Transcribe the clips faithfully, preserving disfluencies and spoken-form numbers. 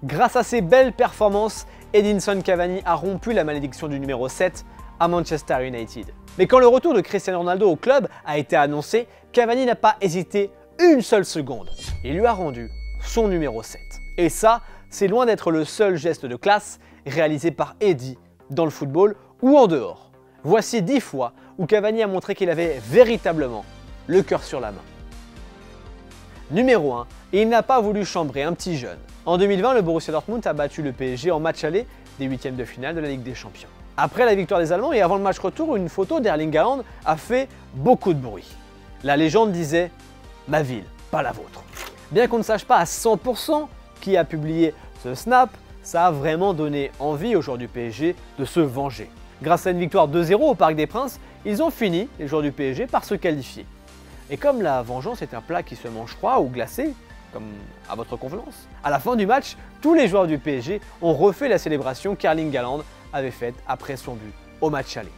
Grâce à ses belles performances, Edinson Cavani a rompu la malédiction du numéro sept à Manchester United. Mais quand le retour de Cristiano Ronaldo au club a été annoncé, Cavani n'a pas hésité une seule seconde. Il lui a rendu son numéro sept. Et ça, c'est loin d'être le seul geste de classe réalisé par Eddie dans le football ou en dehors. Voici dix fois où Cavani a montré qu'il avait véritablement le cœur sur la main. Numéro un, il n'a pas voulu chambrer un petit jeune. En deux mille vingt, le Borussia Dortmund a battu le P S G en match aller des huitièmes de finale de la Ligue des Champions. Après la victoire des Allemands et avant le match retour, une photo d'Erling Haaland a fait beaucoup de bruit. La légende disait « Ma ville, pas la vôtre ». Bien qu'on ne sache pas à cent pour cent qui a publié ce snap, ça a vraiment donné envie aux joueurs du P S G de se venger. Grâce à une victoire deux zéro au Parc des Princes, ils ont fini, les joueurs du P S G, par se qualifier. Et comme la vengeance est un plat qui se mange froid ou glacé, comme à votre convenance, à la fin du match, tous les joueurs du P S G ont refait la célébration qu'Erling Haaland avait faite après son but au match aller.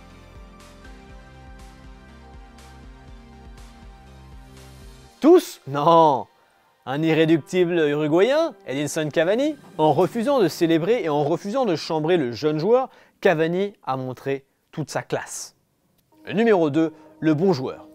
Tous? Non! Un irréductible uruguayen, Edinson Cavani, en refusant de célébrer et en refusant de chambrer le jeune joueur, Cavani a montré toute sa classe. Le numéro deux, le bon joueur.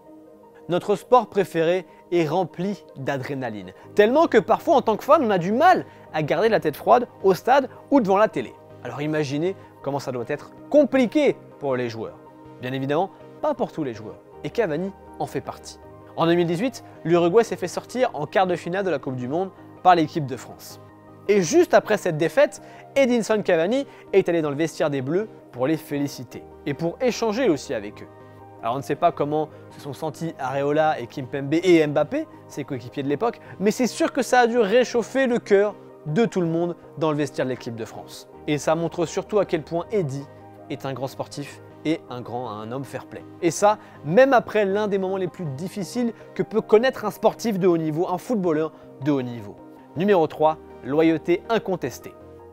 Notre sport préféré est rempli d'adrénaline, tellement que parfois en tant que fan, on a du mal à garder la tête froide au stade ou devant la télé. Alors imaginez comment ça doit être compliqué pour les joueurs. Bien évidemment, pas pour tous les joueurs, et Cavani en fait partie. En deux mille dix-huit, l'Uruguay s'est fait sortir en quart de finale de la Coupe du Monde par l'équipe de France. Et juste après cette défaite, Edinson Cavani est allé dans le vestiaire des Bleus pour les féliciter et pour échanger aussi avec eux. Alors on ne sait pas comment se sont sentis Areola et Kimpembe et Mbappé, ses coéquipiers de l'époque, mais c'est sûr que ça a dû réchauffer le cœur de tout le monde dans le vestiaire de l'équipe de France. Et ça montre surtout à quel point Eddie est un grand sportif et un grand, un homme fair-play. Et ça, même après l'un des moments les plus difficiles que peut connaître un sportif de haut niveau, un footballeur de haut niveau. Numéro trois, loyauté incontestée.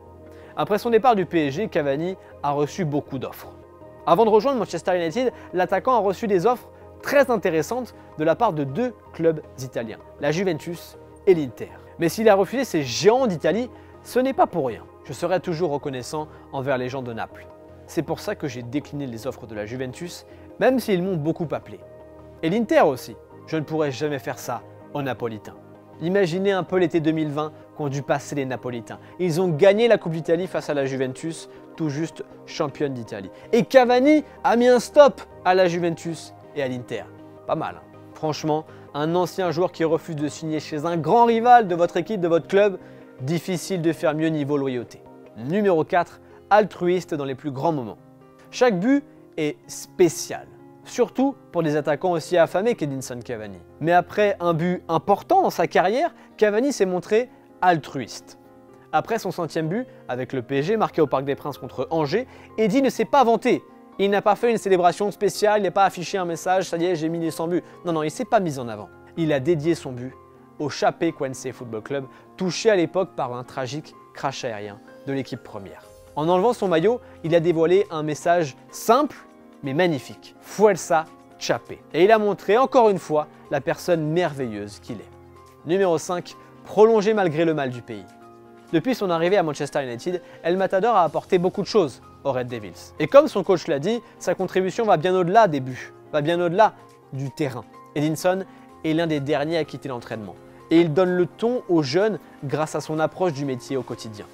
Après son départ du P S G, Cavani a reçu beaucoup d'offres. Avant de rejoindre Manchester United, l'attaquant a reçu des offres très intéressantes de la part de deux clubs italiens, la Juventus et l'Inter. Mais s'il a refusé ces géants d'Italie, ce n'est pas pour rien. Je serai toujours reconnaissant envers les gens de Naples. C'est pour ça que j'ai décliné les offres de la Juventus, même s'ils m'ont beaucoup appelé. Et l'Inter aussi. Je ne pourrais jamais faire ça aux Napolitains. Imaginez un peu l'été deux mille vingt qu'ont dû passer les Napolitains. Ils ont gagné la Coupe d'Italie face à la Juventus, tout juste championne d'Italie. Et Cavani a mis un stop à la Juventus et à l'Inter. Pas mal, hein. Franchement, un ancien joueur qui refuse de signer chez un grand rival de votre équipe, de votre club, difficile de faire mieux niveau loyauté. Numéro quatre, altruiste dans les plus grands moments. Chaque but est spécial, surtout pour des attaquants aussi affamés qu'Edinson Cavani. Mais après un but important dans sa carrière, Cavani s'est montré altruiste. Après son centième but, avec le P S G marqué au Parc des Princes contre Angers, Eddie ne s'est pas vanté. Il n'a pas fait une célébration spéciale, il n'a pas affiché un message, ça y est, j'ai mis les cent buts. Non, non, il ne s'est pas mis en avant. Il a dédié son but au Chapecoense Football Club, touché à l'époque par un tragique crash aérien de l'équipe première. En enlevant son maillot, il a dévoilé un message simple mais magnifique. Fuerza Chape. Et il a montré encore une fois la personne merveilleuse qu'il est. Numéro cinq. Prolongé malgré le mal du pays. Depuis son arrivée à Manchester United, El Matador a apporté beaucoup de choses aux Red Devils. Et comme son coach l'a dit, sa contribution va bien au-delà des buts, va bien au-delà du terrain. Edinson est l'un des derniers à quitter l'entraînement. Et il donne le ton aux jeunes grâce à son approche du métier au quotidien.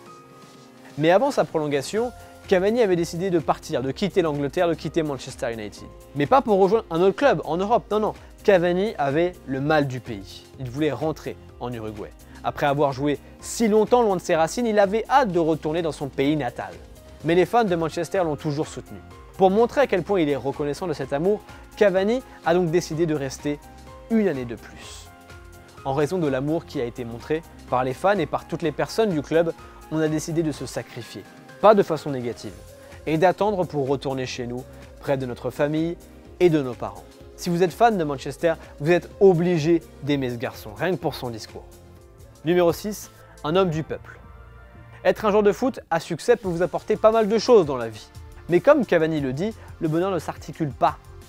Mais avant sa prolongation, Cavani avait décidé de partir, de quitter l'Angleterre, de quitter Manchester United. Mais pas pour rejoindre un autre club en Europe, non, non. Cavani avait le mal du pays. Il voulait rentrer en Uruguay. Après avoir joué si longtemps loin de ses racines, il avait hâte de retourner dans son pays natal. Mais les fans de Manchester l'ont toujours soutenu. Pour montrer à quel point il est reconnaissant de cet amour, Cavani a donc décidé de rester une année de plus. En raison de l'amour qui a été montré par les fans et par toutes les personnes du club, on a décidé de se sacrifier, pas de façon négative, et d'attendre pour retourner chez nous, près de notre famille et de nos parents. Si vous êtes fan de Manchester, vous êtes obligé d'aimer ce garçon, rien que pour son discours. Numéro six. Un homme du peuple. Être un joueur de foot à succès peut vous apporter pas mal de choses dans la vie. Mais comme Cavani le dit, le bonheur ne s'articule pas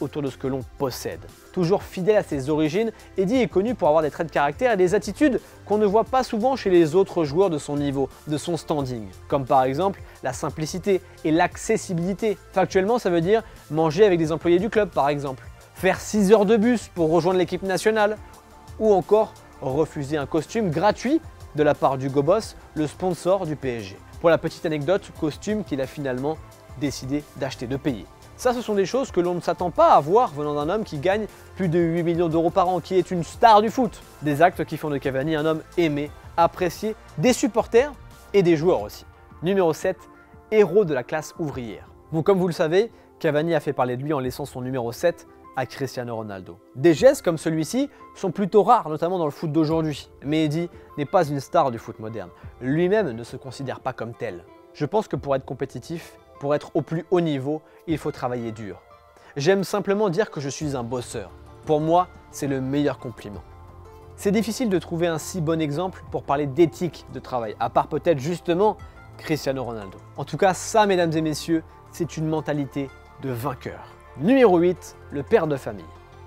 autour de ce que l'on possède. Toujours fidèle à ses origines, Eddie est connu pour avoir des traits de caractère et des attitudes qu'on ne voit pas souvent chez les autres joueurs de son niveau, de son standing. Comme par exemple la simplicité et l'accessibilité. Factuellement, ça veut dire manger avec des employés du club par exemple, faire six heures de bus pour rejoindre l'équipe nationale, ou encore refuser un costume gratuit de la part d'Hugo Boss, le sponsor du P S G. Pour la petite anecdote, costume qu'il a finalement décidé d'acheter, de payer. Ça, ce sont des choses que l'on ne s'attend pas à voir venant d'un homme qui gagne plus de huit millions d'euros par an, qui est une star du foot. Des actes qui font de Cavani un homme aimé, apprécié des supporters et des joueurs aussi. Numéro sept, héros de la classe ouvrière. Bon, comme vous le savez, Cavani a fait parler de lui en laissant son numéro sept à Cristiano Ronaldo. Des gestes comme celui-ci sont plutôt rares, notamment dans le foot d'aujourd'hui. Mais Eddie n'est pas une star du foot moderne. Lui-même ne se considère pas comme tel. Je pense que pour être compétitif, pour être au plus haut niveau, il faut travailler dur. J'aime simplement dire que je suis un bosseur. Pour moi, c'est le meilleur compliment. C'est difficile de trouver un si bon exemple pour parler d'éthique de travail, à part peut-être justement Cristiano Ronaldo. En tout cas, ça, mesdames et messieurs, c'est une mentalité de vainqueur. Numéro huit, le père de famille.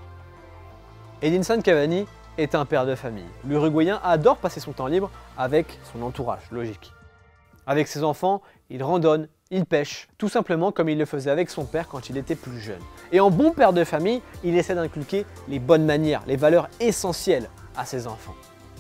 Edinson Cavani est un père de famille. L'Uruguayen adore passer son temps libre avec son entourage, logique. Avec ses enfants, il randonne, il pêche, tout simplement comme il le faisait avec son père quand il était plus jeune. Et en bon père de famille, il essaie d'inculquer les bonnes manières, les valeurs essentielles à ses enfants.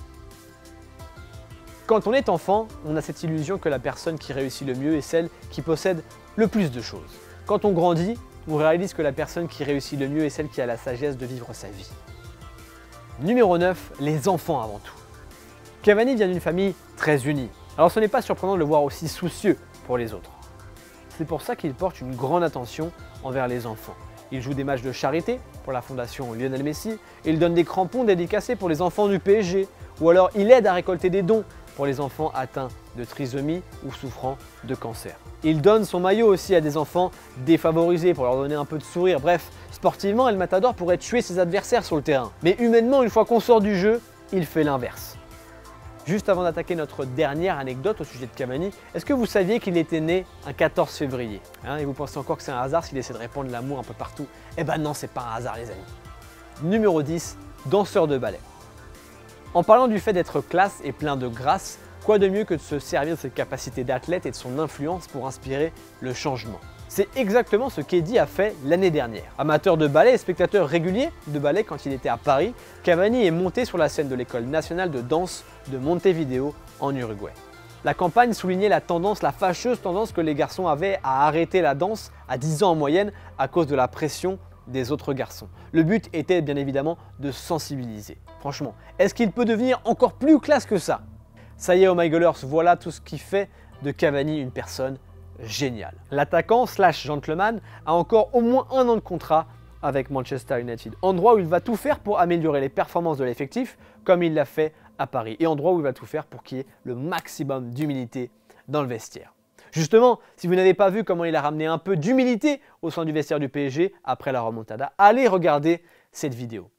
Quand on est enfant, on a cette illusion que la personne qui réussit le mieux est celle qui possède le plus de choses. Quand on grandit, on réalise que la personne qui réussit le mieux est celle qui a la sagesse de vivre sa vie. Numéro neuf, les enfants avant tout. Cavani vient d'une famille très unie. Alors ce n'est pas surprenant de le voir aussi soucieux pour les autres. C'est pour ça qu'il porte une grande attention envers les enfants. Il joue des matchs de charité pour la fondation Lionel Messi, il donne des crampons dédicacés pour les enfants du P S G, ou alors il aide à récolter des dons pour les enfants atteints de trisomie ou souffrant de cancer. Il donne son maillot aussi à des enfants défavorisés pour leur donner un peu de sourire. Bref, sportivement, El Matador pourrait tuer ses adversaires sur le terrain. Mais humainement, une fois qu'on sort du jeu, il fait l'inverse. Juste avant d'attaquer notre dernière anecdote au sujet de Cavani, est-ce que vous saviez qu'il était né un quatorze février hein, et vous pensez encore que c'est un hasard s'il essaie de répandre l'amour un peu partout? Eh ben non, c'est pas un hasard les amis. Numéro dix, danseur de ballet. En parlant du fait d'être classe et plein de grâce, quoi de mieux que de se servir de ses capacités d'athlète et de son influence pour inspirer le changement. C'est exactement ce qu'Eddie a fait l'année dernière. Amateur de ballet et spectateur régulier de ballet quand il était à Paris, Cavani est monté sur la scène de l'école nationale de danse de Montevideo en Uruguay. La campagne soulignait la tendance, la fâcheuse tendance que les garçons avaient à arrêter la danse à dix ans en moyenne à cause de la pression des autres garçons. Le but était bien évidemment de sensibiliser. Franchement, est-ce qu'il peut devenir encore plus classe que ça? Ça y est, oh my goalers, voilà tout ce qui fait de Cavani une personne géniale. L'attaquant slash gentleman a encore au moins un an de contrat avec Manchester United, endroit où il va tout faire pour améliorer les performances de l'effectif comme il l'a fait à Paris, et endroit où il va tout faire pour qu'il y ait le maximum d'humilité dans le vestiaire. Justement, si vous n'avez pas vu comment il a ramené un peu d'humilité au sein du vestiaire du P S G après la remontada, allez regarder cette vidéo.